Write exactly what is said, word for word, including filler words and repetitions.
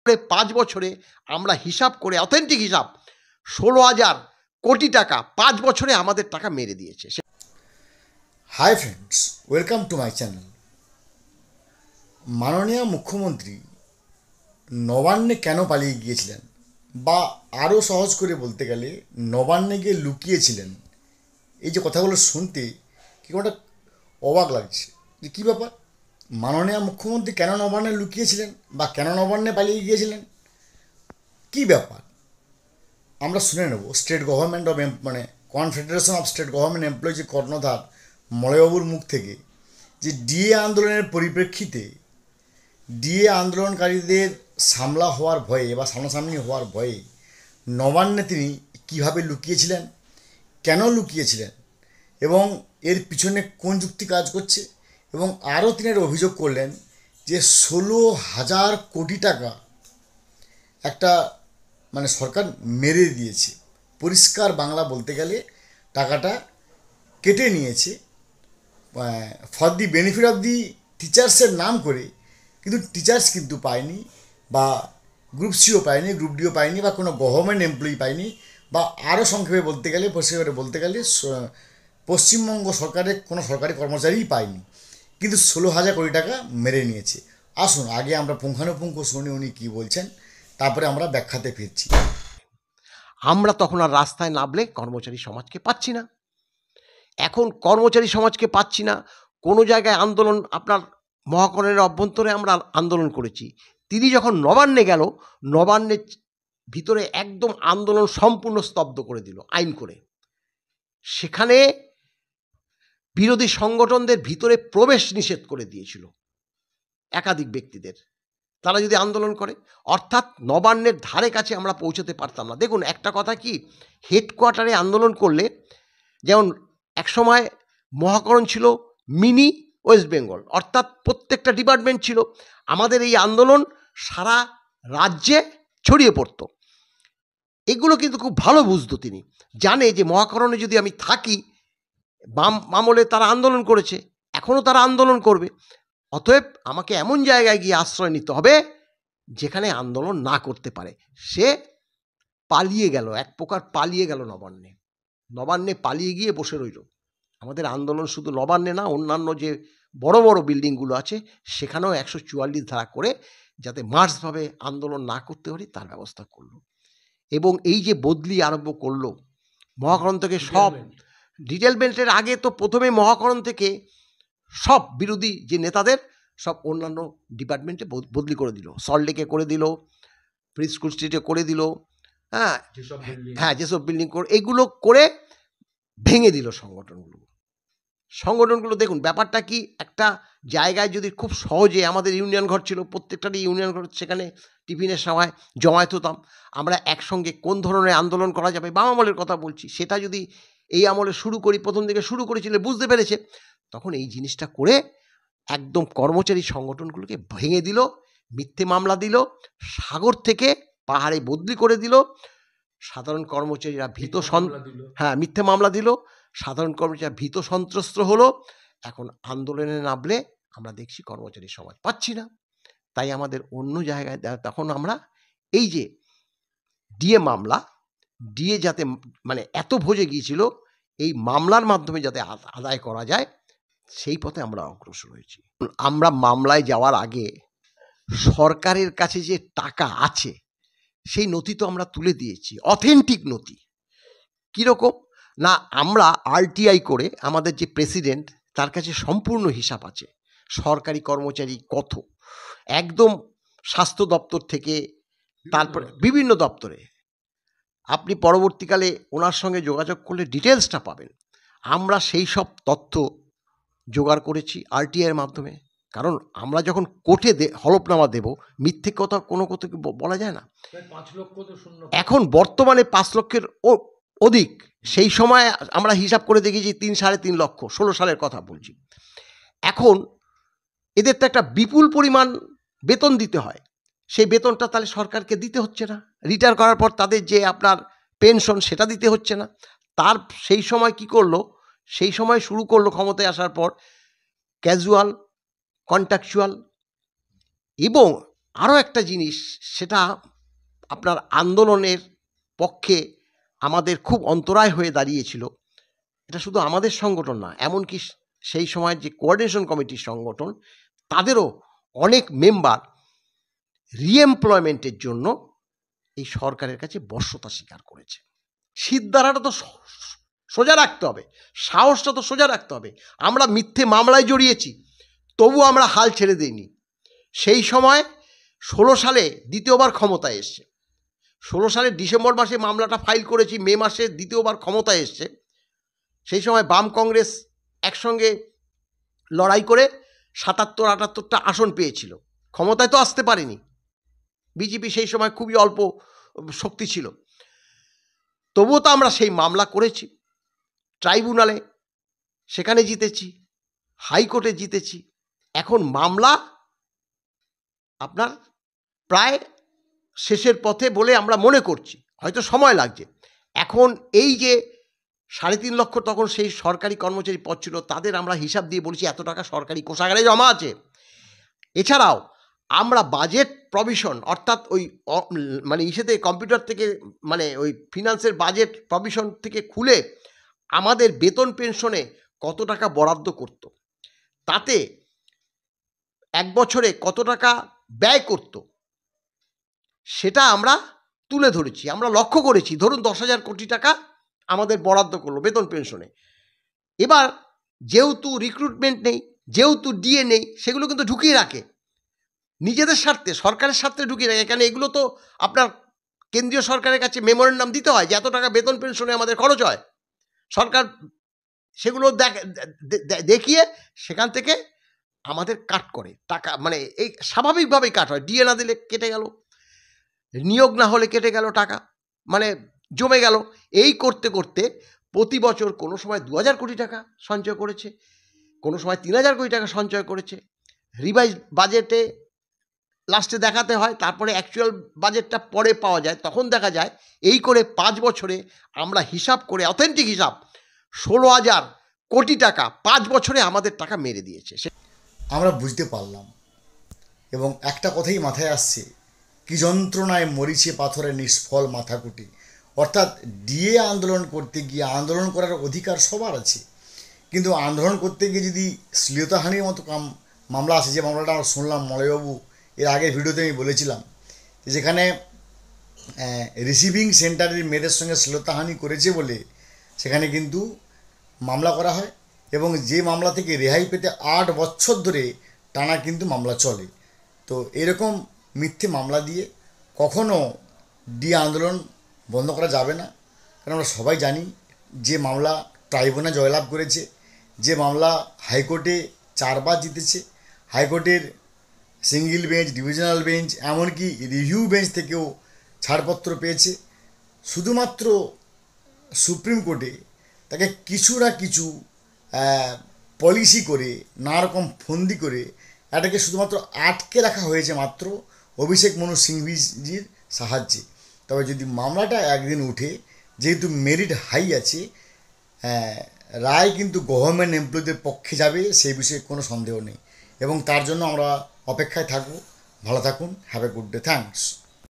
পাঁচ বছরে আমরা হিসাব করে অথেন্টিক হিসাব ষোলো হাজার কোটি টাকা পাঁচ বছরে আমাদের টাকা মেরে দিয়েছে। Hi friends, welcome to my channel. মাননীয় মুখ্যমন্ত্রী নবান্নে কেন পালিয়ে গিয়েছিলেন, বা আরও সহজ করে বলতে গেলে নবান্নে গিয়ে লুকিয়েছিলেন, এই যে কথাগুলো শুনতে কি কোনটা অবাক লাগছে যে কী ব্যাপার, মাননীয় মুখ্যমন্ত্রী কেন নবান্নে লুকিয়েছিলেন বা কেন নবান্নে পালিয়ে গিয়েছিলেন, কী ব্যাপার আমরা শুনে নেব স্টেট গভর্নমেন্ট অফ মানে confederation of state government employees কর্ণধার মলয়বাবুর মুখ থেকে, যে ডিএ আন্দোলনের পরিপ্রেক্ষিতে ডিএ আন্দোলনকারীদের সামলা হওয়ার ভয়ে বা সামনাসামনি হওয়ার ভয়ে নবান্নে তিনি কীভাবে লুকিয়েছিলেন, কেন লুকিয়েছিলেন এবং এর পিছনে কোন যুক্তি কাজ করছে, এবং আরও তিনি অভিযোগ করলেন যে ষোলো হাজার কোটি টাকা একটা মানে সরকার মেরে দিয়েছে। পরিষ্কার বাংলা বলতে গেলে টাকাটা কেটে নিয়েছে for the benefit of the টিচার্সের নাম করে, কিন্তু টিচার্স কিন্তু পায়নি, বা গ্রুপ সিও পায়নি, গ্রুপ ডিও পায়নি, বা কোনো গভর্নমেন্ট এমপ্লয়ি পায়নি, বা আরও সংক্ষেপে বলতে গেলে পরিষ্কার বলতে গেলে পশ্চিমবঙ্গ সরকারের কোনো সরকারি কর্মচারীই পায়নি, কিন্তু ষোলো হাজার কোটি টাকা মেরে নিয়েছে। আসুন আগে আমরা পুঙ্খানুপুঙ্খ শুনি উনি কী বলছেন, তারপরে আমরা ব্যাখ্যাতে ফিরছি। আমরা তখন আর রাস্তায় নামলে কর্মচারী সমাজকে পাচ্ছি না। এখন কর্মচারী সমাজকে পাচ্ছি না। কোনো জায়গায় আন্দোলন, আপনার মহাকরণের অভ্যন্তরে আমরা আন্দোলন করেছি। তিনি যখন নবান্নে গেল, নবান্নের ভিতরে একদম আন্দোলন সম্পূর্ণ স্তব্ধ করে দিল আইন করে। সেখানে বিরোধী সংগঠনদের ভিতরে প্রবেশ নিষেধ করে দিয়েছিল একাধিক ব্যক্তিদের, তারা যদি আন্দোলন করে, অর্থাৎ নবান্নের ধারে কাছে আমরা পৌঁছতে পারতাম না। দেখুন একটা কথা কি, হেডকোয়ার্টারে আন্দোলন করলে, যেমন একসময় মহাকরণ ছিল মিনি ওয়েস্ট বেঙ্গল, অর্থাৎ প্রত্যেকটা ডিপার্টমেন্ট ছিল, আমাদের এই আন্দোলন সারা রাজ্যে ছড়িয়ে পড়তো। এগুলো কিন্তু খুব ভালো বুঝতো তিনি, জানে যে মহাকরণে যদি আমি থাকি, বাম আমলে তারা আন্দোলন করেছে, এখনও তারা আন্দোলন করবে, অতএব আমাকে এমন জায়গায় গিয়ে আশ্রয় নিতে হবে যেখানে আন্দোলন না করতে পারে। সে পালিয়ে গেল, এক প্রকার পালিয়ে গেল নবান্নে। নবান্নে পালিয়ে গিয়ে বসে রইল। আমাদের আন্দোলন শুধু নবান্নে না, অন্যান্য যে বড় বড় বিল্ডিংগুলো আছে সেখানেও একশো চুয়াল্লিশ ধারা করে যাতে মার্চভাবে আন্দোলন না করতে পারি তার ব্যবস্থা করলো। এবং এই যে বদলি আরম্ভ করলো মহাকরণ থেকে, সব ডিটেলমেন্টের আগে তো প্রথমে মহাকরণ থেকে সব বিরোধী যে নেতাদের সব অন্যান্য ডিপার্টমেন্টে বদলি করে দিল, সল্টলেকে করে দিল, প্রি স্কুল স্ট্রিটে করে দিল, হ্যাঁ হ্যাঁ যেসব বিল্ডিং করে এগুলো করে ভেঙে দিল সংগঠনগুলো। সংগঠনগুলো দেখুন ব্যাপারটা কি, একটা জায়গায় যদি খুব সহজে, আমাদের ইউনিয়ন ঘর ছিল, প্রত্যেকটারই ইউনিয়ন ঘর, সেখানে টিফিনের সময় জমায়েত হতাম, আমরা একসঙ্গে কোন ধরনের আন্দোলন করা যাবে, বাম আমলের কথা বলছি, সেটা যদি এই আমলে শুরু করি, প্রথম দিকে শুরু করেছিল, বুঝতে পেরেছে, তখন এই জিনিসটা করে একদম কর্মচারী সংগঠনগুলোকে ভেঙে দিল, মিথ্যে মামলা দিল, সাগর থেকে পাহাড়ে বদলি করে দিল, সাধারণ কর্মচারীরা ভীত হ্যাঁ মিথ্যে মামলা দিল, সাধারণ কর্মচারীরা ভীত সন্ত্রস্ত হলো। এখন আন্দোলনে নামলে আমরা দেখছি কর্মচারী সমাজ পাচ্ছি না, তাই আমাদের অন্য জায়গায়, তখন আমরা এই যে ডিএ মামলা, ডিএ যাতে মানে এত ভোজে গিয়েছিল, এই মামলার মাধ্যমে যাতে আদায় করা যায় সেই পথে আমরা অগ্রসর হয়েছি। আমরা মামলায় যাওয়ার আগে সরকারের কাছে যে টাকা আছে সেই নথি তো আমরা তুলে দিয়েছি, অথেন্টিক নথি। কীরকম না, আমরা আরটিআই করে আমাদের যে প্রেসিডেন্ট তার কাছে সম্পূর্ণ হিসাব আছে, সরকারি কর্মচারী কত, একদম স্বাস্থ্য দপ্তর থেকে তারপরে বিভিন্ন দপ্তরে, আপনি পরবর্তীকালে ওনার সঙ্গে যোগাযোগ করলে ডিটেলসটা পাবেন। আমরা সেই সব তথ্য জোগাড় করেছি আরটিআইয়ের মাধ্যমে, কারণ আমরা যখন কোর্টে হলফনামা দেব, মিথ্যে কথা কোনো কথা বলা যায় না। এখন বর্তমানে পাঁচ লক্ষের অধিক, সেই সময় আমরা হিসাব করে দেখেছি তিন সাড়ে তিন লক্ষ, ষোলো সালের কথা বলছি। এখন এদের তো একটা বিপুল পরিমাণ বেতন দিতে হয়, সেই বেতনটা তাহলে সরকারকে দিতে হচ্ছে না, রিটায়ার করার পর তাদের যে আপনার পেনশন সেটা দিতে হচ্ছে না। তার সেই সময় কি করলো, সেই সময় শুরু করলো ক্ষমতায় আসার পর ক্যাজুয়াল, কন্ট্রাকচুয়াল, এবং আরও একটা জিনিস, সেটা আপনার আন্দোলনের পক্ষে আমাদের খুব অন্তরায় হয়ে দাঁড়িয়েছিল। এটা শুধু আমাদের সংগঠন না, এমনকি সেই সময়ের যে কোঅর্ডিনেশন কমিটির সংগঠন, তাদেরও অনেক মেম্বার রিএমপ্লয়মেন্টের জন্য এই সরকারের কাছে বশ্যতা স্বীকার করেছে। সিদ্ধারাটা তো সোজা রাখতে হবে, সাহসটা তো সোজা রাখতে হবে। আমরা মিথ্যে মামলায় জড়িয়েছি, তবু আমরা হাল ছেড়ে দিইনি। সেই সময় ষোলো সালে দ্বিতীয়বার ক্ষমতায় এসছে, ষোলো সালের ডিসেম্বর মাসে মামলাটা ফাইল করেছি, মে মাসে দ্বিতীয়বার ক্ষমতায় এসছে। সেই সময় বাম কংগ্রেস একসঙ্গে লড়াই করে সাতাত্তর আটাত্তরটা আসন পেয়েছিল, ক্ষমতায় তো আসতে পারেনি। বিজেপি সেই সময় খুবই অল্প শক্তি ছিল, তবুও তো আমরা সেই মামলা করেছি ট্রাইব্যুনালে, সেখানে জিতেছি, হাইকোর্টে জিতেছি। এখন মামলা আপনার প্রায় শেষের পথে বলে আমরা মনে করছি, হয়তো সময় লাগছে। এখন এই যে সাড়ে তিন লক্ষ তখন সেই সরকারি কর্মচারী পদ ছিল, তাদের আমরা হিসাব দিয়ে বলেছি এত টাকা সরকারি কোষাগারে জমা আছে। এছাড়াও আমরা বাজেট প্রভিশন, অর্থাৎ ওই মানে ইসেতে কম্পিউটার থেকে, মানে ওই ফিনান্সের বাজেট প্রভিশন থেকে খুলে আমাদের বেতন পেনশনে কত টাকা বরাদ্দ করত, তাতে এক বছরে কত টাকা ব্যয় করত, সেটা আমরা তুলে ধরেছি। আমরা লক্ষ্য করেছি, ধরুন দশ হাজার কোটি টাকা আমাদের বরাদ্দ করলো বেতন পেনশনে। এবার যেহেতু রিক্রুটমেন্ট নেই, যেহেতু ডিএ নেই, সেগুলো কিন্তু ঢুকিয়ে রাখে নিজেদের স্বার্থে, সরকারের স্বার্থে ঢুকিয়ে রাখে। কেন এগুলো তো আপনার কেন্দ্রীয় সরকারের কাছে মেমোরেন্ডাম দিতে হয় যে এত টাকা বেতন পেনশনে আমাদের খরচ হয়। সরকার সেগুলো দেখিয়ে সেখান থেকে আমাদের কাট করে টাকা, মানে এই স্বাভাবিকভাবেই কাট হয়। ডিএ না দিলে কেটে গেল, নিয়োগ না হলে কেটে গেল টাকা, মানে জমে গেল। এই করতে করতে প্রতি বছর কোনো সময় দু হাজার কোটি টাকা সঞ্চয় করেছে, কোনো সময় তিন হাজার কোটি টাকা সঞ্চয় করেছে। রিভাইজ বাজেটে লাস্টে দেখাতে হয়, তারপরে অ্যাকচুয়াল বাজেটটা পরে পাওয়া যায়, তখন দেখা যায় এই করে পাঁচ বছরে আমরা হিসাব করে, অথেন্টিক হিসাব, ষোলো হাজার কোটি টাকা পাঁচ বছরে আমাদের টাকা মেরে দিয়েছে। আমরা বুঝতে পারলাম, এবং একটা কথাই মাথায় আসছে, কি যন্ত্রণায় মরিচে পাথরে নিষ্ফল মাথাকুটি। অর্থাৎ ডিএ আন্দোলন করতে গিয়ে, আন্দোলন করার অধিকার সবার আছে, কিন্তু আন্দোলন করতে গিয়ে যদি শ্লীলতাহানির মতো কাম মামলা আসে, যে মামলাটা আমরা শুনলাম মলয়বাবু এর আগের ভিডিওতে আমি বলেছিলাম, যেখানে রিসিভিং সেন্টারের মেয়েদের সঙ্গে শ্লীলতাহানি করেছে বলে সেখানে কিন্তু মামলা করা হয়, এবং যে মামলা থেকে রেহাই পেতে আট বছর ধরে টানা কিন্তু মামলা চলে। তো এরকম মিথ্যে মামলা দিয়ে কখনো ডিএ আন্দোলন বন্ধ করা যাবে না। কারণ আমরা সবাই জানি যে মামলা ট্রাইব্যুনালে জয়লাভ করেছে, যে মামলা হাইকোর্টে চারবার জিতেছে, হাইকোর্টের সিঙ্গেল বেঞ্চ, ডিভিশনাল বেঞ্চ, এমনকি রিভিউ বেঞ্চ থেকেও ছাড়পত্র পেয়েছে, শুধুমাত্র সুপ্রিম কোর্টে তাকে কিছু না কিছু পলিসি করে, নানা রকম ফন্দি করে এটাকে শুধুমাত্র আটকে রাখা হয়েছে মাত্র অভিষেক মনু সিংভিজির সাহায্যে। তবে যদি মামলাটা একদিন উঠে, যেহেতু মেরিট হাই আছে, রায় কিন্তু গভর্নমেন্ট এমপ্লয়ীদের পক্ষে যাবে, সেই বিষয়ে কোনো সন্দেহ নেই। এবং তার জন্য আমরা অপেক্ষায় থাকব। ভালো থাকুন, have a good day, thanks.